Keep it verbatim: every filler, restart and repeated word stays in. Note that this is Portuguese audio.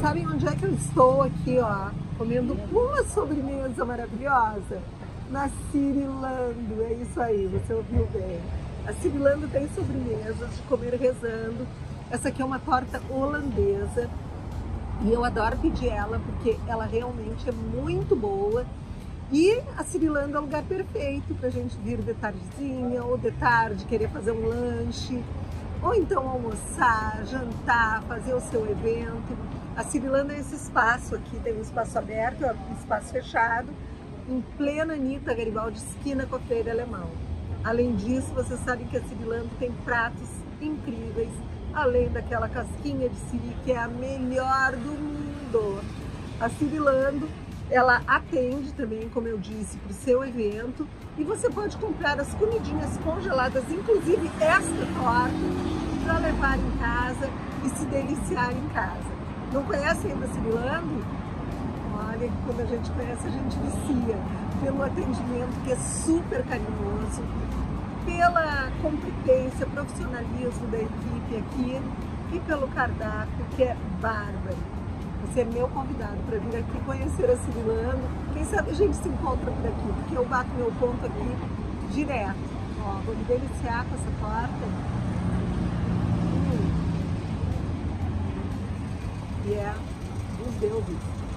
sabem onde é que eu estou aqui, ó? Comendo uma sobremesa maravilhosa na Cirilando. É isso aí, você ouviu bem. A Cirilando tem sobremesas de comer rezando. Essa aqui é uma torta holandesa e eu adoro pedir ela porque ela realmente é muito boa. E a Cirilando é o lugar perfeito para a gente vir de tardezinha ou de tarde querer fazer um lanche, ou então almoçar, jantar, fazer o seu evento. A Cirilando é esse espaço aqui, tem um espaço aberto, um espaço fechado, em plena Anitta Garibaldi, esquina com a Feira Alemão. Além disso, vocês sabem que a Cirilando tem pratos incríveis, além daquela casquinha de siri que é a melhor do mundo. A Cirilando, ela atende também, como eu disse, para o seu evento, e você pode comprar as comidinhas congeladas, inclusive esta torta, para levar em casa e se deliciar em casa. Não conhece ainda a Cirilando? Olha, quando a gente conhece, a gente vicia pelo atendimento que é super carinhoso, pela competência, profissionalismo da equipe aqui e pelo cardápio que é bárbaro. Você é meu convidado para vir aqui conhecer a Cirilando. Quem sabe a gente se encontra por aqui, porque eu bato meu ponto aqui direto. Ó, vou me deliciar com essa torta. Hum. E é dos deuses.